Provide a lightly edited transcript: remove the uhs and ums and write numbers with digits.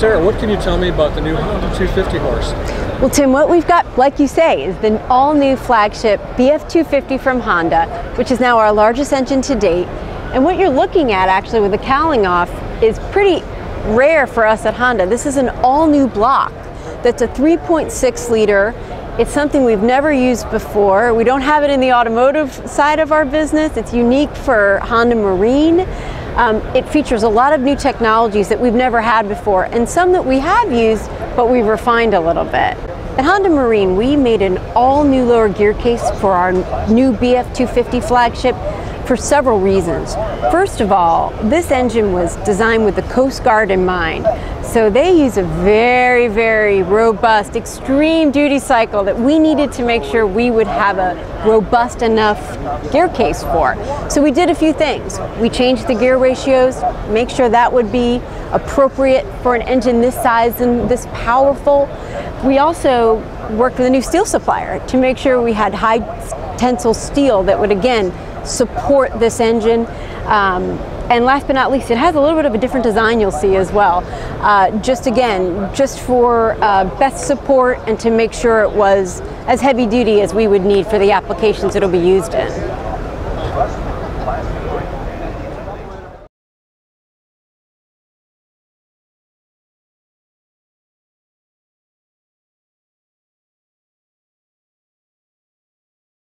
Sarah, what can you tell me about the new Honda 250 horse? Well, Tim, what we've got, like you say, is the all-new flagship BF250 from Honda, which is now our largest engine to date. And what you're looking at, actually, with the cowling off, is pretty rare for us at Honda. This is an all-new block that's a 3.6 liter. It's something we've never used before. We don't have it in the automotive side of our business. It's unique for Honda Marine. It features a lot of new technologies that we've never had before, and some that we have used, but we've refined a little bit. At Honda Marine, we made an all-new lower gear case for our new BF250 flagship for several reasons. First of all, this engine was designed with the Coast Guard in mind. So they use a very, very robust, extreme duty cycle that we needed to make sure we would have a robust enough gear case for. So we did a few things. We changed the gear ratios, make sure that would be appropriate for an engine this size and this powerful. We also worked with a new steel supplier to make sure we had high tensile steel that would, again, support this engine. And last but not least, it has a little bit of a different design you'll see as well. Just for best support and to make sure it was as heavy duty as we would need for the applications it'll be used in.